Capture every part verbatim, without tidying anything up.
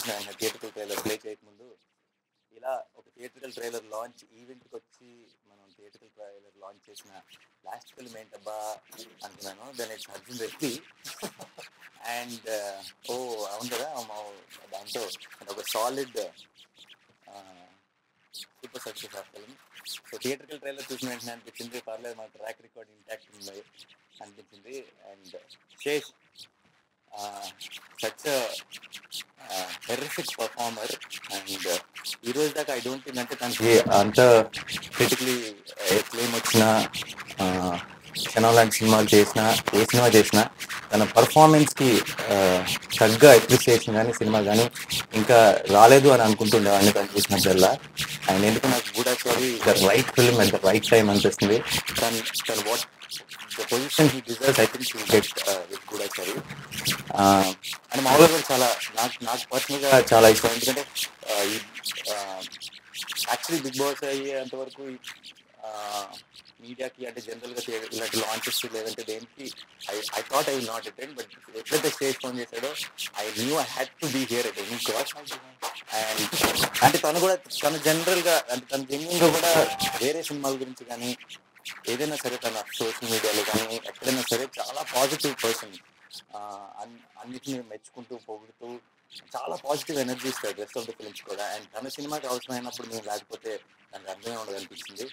వచ్చిన theatrical trailer play చేయకముందు ఇలా ఒక థియేటర్కల్ ట్రైలర్ లాంచ్ ఈవెంట్కి వచ్చి మనం థియేటర్కల్ ట్రైలర్ లాంచ్ చేసిన లాస్ట్ ఫిల్మ్ ఏంటబ్బా అనుకున్నాను. దాని ఇట్స్ అర్జున్ రెడ్డి అండ్ ఓ అవును కదా దాంతో ఒక సాలిడ్ సూపర్ సక్సెస్ ఆ ఫిల్మ్. సో థియేటర్కల్ ట్రైలర్ చూసిన వెంటనే అనిపించింది పర్లేదు మన ట్రాక్ రికార్డ్ ఇంటాక్ట్ ఉంది అనిపించింది. And Sesh such terrific performer and ఈ రోజు దాకా ఐ డోంట్ థింక్ అంటే తనకి అంత క్రిటికలీ ఎక్లెయిమ్ వచ్చిన క్షణం లాంటి సినిమాలు చేసిన ఏ సినిమా చేసినా తన పర్ఫార్మెన్స్కి తగ్గ అప్రిసియేషన్ కానీ సినిమా కానీ ఇంకా రాలేదు అని అనుకుంటుండేవాడిని తను చూసినప్పుడల్లా. అండ్ ఎందుకు నాకు Goodachari the right film at the right time అనిపిస్తుంది. తను తను what the position he deserves I think he get with Goodachari. And మామూలుగా కూడా చాలా నాకు నాకు పర్సనల్గా చాలా ఇష్టం. ఎందుకంటే యాక్చువల్లీ బిగ్ బాస్ అయ్యేంత వరకు మీడియాకి అంటే జనరల్గా ఇలాంటి లాంచెస్ లేదంటే దేనికి I I thought I will not attend. But ఎప్పుడైతే స్టేజ్ ఫోన్ చేశాడో I knew I had to be here at any cost. And అంటే తను కూడా తను జనరల్గా అంటే తను జెన్యున్గా కూడా వేరే సినిమాల గురించి కానీ ఏదైనా సరే తన సోషల్ మీడియాలో కానీ ఎక్కడైనా సరే చాలా పాజిటివ్ పర్సన్. అన్నిటిని మెచ్చుకుంటూ పొగుడుతూ చాలా పాజిటివ్ ఎనర్జీ ఇస్తాడు రెస్ట్ ఆఫ్ ద ఫిల్మ్స్ కూడా. అండ్ తన సినిమాకి అవసరమైనప్పుడు మేము లేకపోతే దానికి అర్థమే ఉండదు అనిపించింది.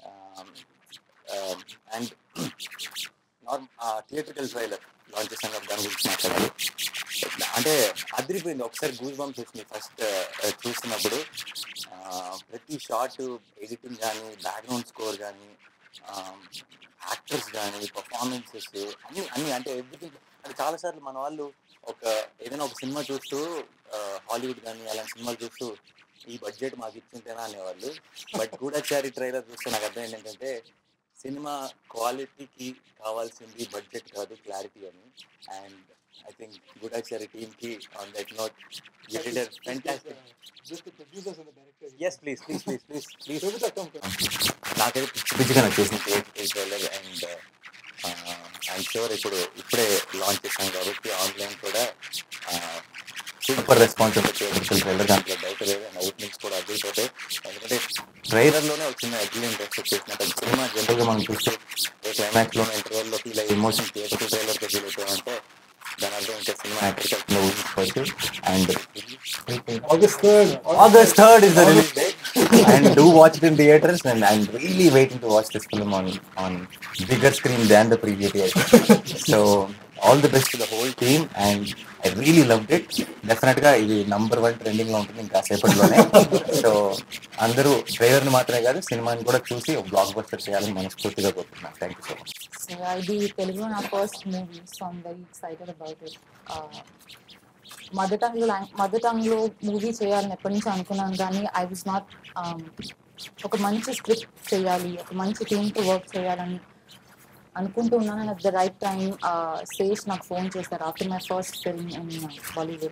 అండ్ నార్మ్ థియేటర్కల్ ట్రైలర్ లాంచ్ చేసాక దాని గురించి మాట్లాడాలి. అంటే అదిరిపోయింది. ఒకసారి గూస్ బంప్స్ వచ్చింది ఫస్ట్ చూస్తున్నప్పుడు. ప్రతి షార్ట్ ఎడిటింగ్ కానీ బ్యాక్గ్రౌండ్ స్కోర్ కానీ యాక్టర్స్ కానీ పర్ఫార్మెన్సెస్ అన్ని అన్ని అంటే ఎవ్రీథింగ్. అంటే చాలాసార్లు మన వాళ్ళు ఒక ఏదైనా ఒక సినిమా చూస్తూ హాలీవుడ్ కానీ అలాంటి సినిమాలు చూస్తూ ఈ బడ్జెట్ మాకు ఇచ్చింటేనా అనేవాళ్ళు. బట్ గూఢచారి ట్రైలర్ చూస్తే నాకు అర్థం ఏంటంటే సినిమా క్వాలిటీకి కావాల్సింది బడ్జెట్ కాదు క్లారిటీ అని. అండ్ ఐ థింక్ గూఢచారి టీమ్కి on that note fantastic. Yes please please please please please నాకైతే పిచ్చి పిచ్చిగా నచ్చేసింది theatrical trailer. And I'm sure ఇప్పుడు ఇప్పుడే లాంచ్ చేశాను కాబట్టి ఆన్లైన్ కూడా సూపర్ రెస్పాన్స్ ఉంటుంది థియేటర్కల్ ట్రైలర్, దాంట్లో డౌట్ లేదు. అండ్ ఓపెనింగ్స్ కూడా అదిరిపోతాయి. ఎందుకంటే ట్రైలర్లోనే వచ్చిన ఎగ్జిలెంట్ ఎక్స్పెక్ట్ చేసినట్టు సినిమా జనరల్గా మనం చూస్తే ఏ క్లైమాక్స్లోనే ఇంటర్వెల్లో ఫీల్ అయ్యి ఎమోషన్ థియేటర్కల్ ట్రైలర్తో ఫీల్ అవుతామంటే దాని అర్థం ఇంకా సినిమా ఎక్కడికి వెళ్తుందో ఊహించుకోవచ్చు. And August third August third is the release date. And do watch it in theaters, and I'm really waiting to watch this film on on bigger screen than the previous year. So all the best to the whole team, and I really loved it. Definitely ఇది number one trending లో ఉంటుంది ఇంకా సేపట్లోనే. So అందరూ trailer ని మాత్రమే కాదు సినిమాని కూడా చూసి ఒక బ్లాక్ బస్టర్ చేయాలని మనస్ఫూర్తిగా కోరుతున్నాను. Thank you so much. ఇది తెలుగులో నా first movie, so I'm very excited about it. Mother tongue లో మదర్ టంగ్ లో మూవీ చేయాలని ఎప్పటి నుంచి అనుకున్నాను, కానీ ఐ వాజ్ నాట్ ఒక మంచి స్క్రిప్ట్ చేయాలి, ఒక మంచి టీమ్తో వర్క్ చేయాలని అనుకుంటూ ఉన్నాను. And at the right time Sesh నాకు ఫోన్ చేశారు after my first film in Bollywood.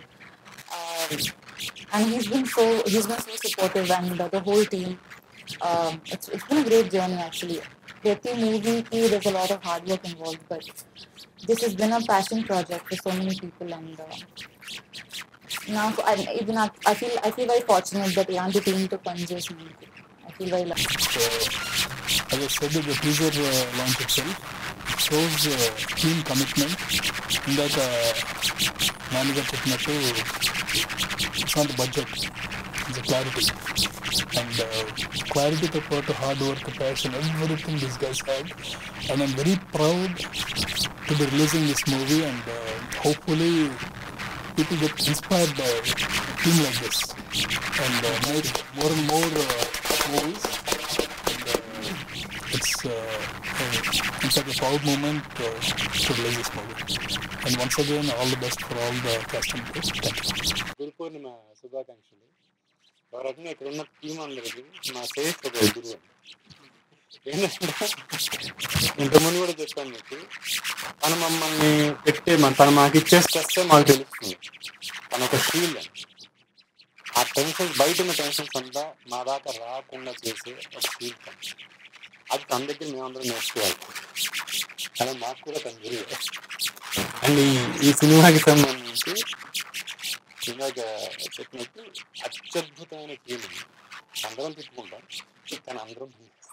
And he's been so he's been so supportive and the whole team. It's it's been a great journey actually. ప్రతి మూవీకి there's a lot of hard work involved, but this has been a passion project for so many people. And uh, now I, even I, I feel I feel very fortunate that ilanti team to పనిచేసి I feel very lucky. So as I said, the teaser uh, launch itself shows uh, team commitment. ఇందాక నాన్నగా చెప్పినట్టు it's not the budget, it's the clarity. And uh, clarity to put hard work, passion, everything these guys had. And I'm very proud to be releasing this movie, and uh, hopefully people get inspired by a team like this and uh, make more and more uh, movies. And, uh, it's uh, it's like a proud moment uh, to release this movie. And once again, all the best for all the cast and crew. Thank you. Guru Purnima శుభాకాంక్షలు. ఒక రకంగా ఇక్కడ ఉన్న team అందరికి మా శేష్ ఒక గురువు. ఏంటంటే ఇంతకుముందు కూడా చెప్పాను మీకు, తను మమ్మల్ని పెట్టే మన తను మాకు ఇచ్చేస్తే మాకు తెలుస్తుంది తను ఒక ఫీల్. ఆ టెన్షన్స్ బయట ఉన్న టెన్షన్స్ అంతా మా దాకా రాకుండా చేసే ఒక ఫీల్ తను. అది తన దగ్గర మేమందరం నేర్చుకోవాలి. కానీ మాకు కూడా తన గురువు. అండ్ ఈ ఈ సినిమాకి సంబంధించి ఇందాక చెప్పినట్టు అత్యద్భుతమైన ఫీలింగ్. అందరం తిట్టుకుంటాం కానీ అందరం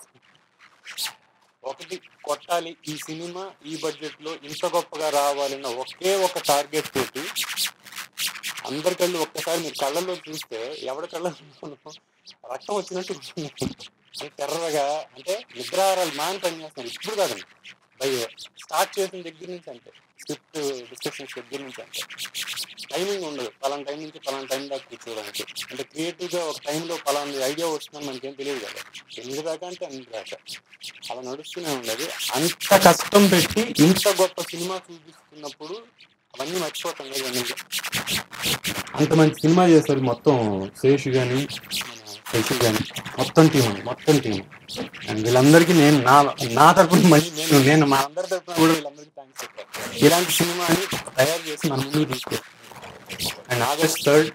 ఒకటి కొట్టాలి, ఈ సినిమా ఈ బడ్జెట్ లో ఇంత గొప్పగా రావాలన్న ఒకే ఒక టార్గెట్ తోటి అందరి కళ్ళు ఒక్కసారి మీరు కళ్ళల్లో చూస్తే ఎవరి కళ్ళలో రక్తం వచ్చినట్టు అంటే తెర్రగా, అంటే నిద్రారాలు మాని పనిచేస్తున్నాను. ఇప్పుడు కాదండి, బై స్టార్ట్ చేసిన దగ్గర నుంచి అంటే స్క్రిప్ట్ డిస్కషన్స్ దగ్గర నుంచి అంటే టైమింగ్ ఉండదు. పలానా టైం నుంచి పలానా టైం దాకా కూర్చోవడానికి. అంటే క్రియేటివ్గా ఒక టైంలో పలానా ఐడియా వస్తుందని మనకేం తెలియదు కదా, ఎనిమిది దాకా అంటే ఎనిమిది దాకా అలా నడుస్తూనే ఉండదు. అంత కష్టం పెట్టి ఇంత గొప్ప సినిమా చూపిస్తున్నప్పుడు అవన్నీ మర్చిపోతాం కదా. అంత మంచి సినిమా చేస్తారు మొత్తం శేషు కానీ శశి కానీ మొత్తం టీం మొత్తం టీం అండ్ వీళ్ళందరికీ నేను నా నా తరపున మళ్ళీ నేను నేను మా అందరి తరపున కూడా వీళ్ళందరికీ థ్యాంక్స్ చెప్పాను. ఇలాంటి సినిమాని తయారు చేసి మన ముందుకు తీసుకెళ్ళాను. అండ్ ఆగస్ట్ థర్డ్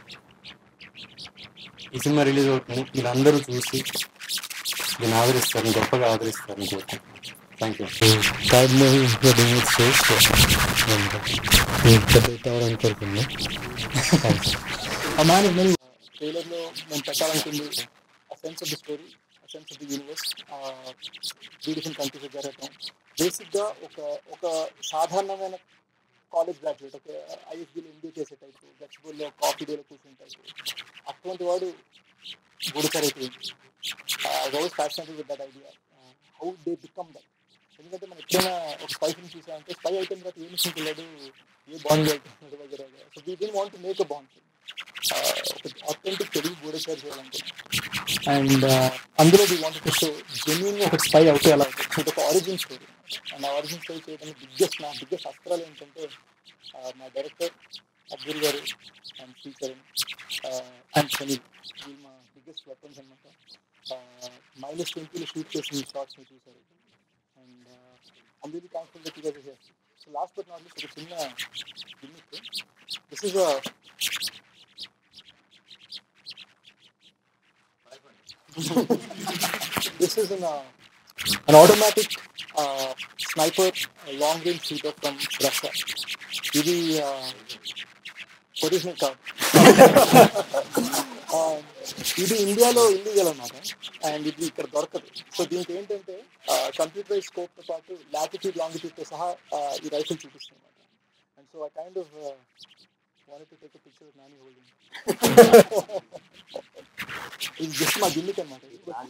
ఈ సినిమా రిలీజ్ అవుతుంది. వీళ్ళందరూ చూసి దీన్ని ఆదరిస్తారని, గొప్పగా ఆదరిస్తారని కోరుకుంటున్నాను. Thank you. థర్డ్ మూవీ పెద్దవారని కోరుకున్నాను. ఆ మ్యాన్ నేను ట్రైలర్లో నేను పెట్టాలనుకుంది ఆ సెన్స్ ఆఫ్ ది స్టోరీ, ఆ sense of the universe, three different countries జరగటం. బేసిక్గా ఒక ఒక సాధారణమైన కాలేజ్ గ్రాడ్యుయేట్, ఒక ఐఎస్బీలో ఎంబీఏ చేసే టైపు, గచ్చిబోల్లో కాఫీ డేలో కూర్చునే టైపు, అటువంటి వాడు గుడికర్ అయిపోయింది. Always fashionable with that idea, how they become that. ఎందుకంటే మనం ఎప్పుడైనా ఒక స్పై ఫిల్మ్ చూసామంటే స్పై అయిపోయిన తర్వాత ఏ మిషన్ పిల్లడు, ఏ బాండ్ వెళ్తున్నాడు వగేరా. So we don't want to make a bond, ఒక ఆథెంటిక్ తెలుగు గోడచారి చేయాలనుకుంటున్నాం. అండ్ అందులో వీ వాంటెడ్ టు షో జెన్యూన్గా ఒక స్పై అవుతే ఎలా అవుతుంది, ఇది ఒక ఆరిజిన్ స్టోరీ. అండ్ ఆ ఆరిజిన్ స్టోరీ చేయడానికి బిగ్గెస్ట్ నా బిగ్గెస్ట్ అస్త్రాలు ఏంటంటే మా డైరెక్టర్ అబ్దుల్ గారు అండ్ శ్రీకరణ్ అండ్ సనీల్, వీళ్ళు మా బిగ్గెస్ట్ వెపన్స్ అనమాట. మైనస్ ట్వంటీలో షూట్ చేసిన షార్ట్స్ని చూసారు. And I'm really thankful that you guys are here. So last but not least, ఒక చిన్న gimmick. This is a this is an uh, an automatic uh, sniper uh, long range shooter from Russia. ఇది original కాదు, ఇది ఇండియాలో illegal అన్నమాట. And ఇది ఇక్కడ దొరకదు. సో దీనికి ఏంటంటే కంప్యూటరైజ్ స్కోప్తో పాటు లాటిట్యూడ్ లాంగిట్యూడ్తో సహా ఈ రైఫిల్ చూపిస్తుంది అనమాట. And so I kind of wanted to take a picture of Nani holding. ఇది జస్ట్ మా గిమ్మిక్ అనమాట.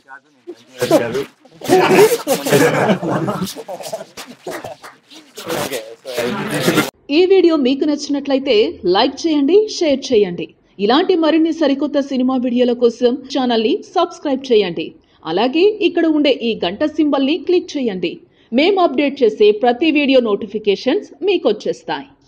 ఈ వీడియో మీకు నచ్చినట్లయితే లైక్ చేయండి, షేర్ చేయండి. ఇలాంటి మరిన్ని సరికొత్త సినిమా వీడియోల కోసం ఛానల్ని సబ్స్క్రైబ్ చేయండి. అలాగే ఇక్కడ ఉండే ఈ గంట సింబల్ని క్లిక్ చేయండి. మేము అప్డేట్ చేసే ప్రతి వీడియో నోటిఫికేషన్స్ మీకు వచ్చేస్తాయి.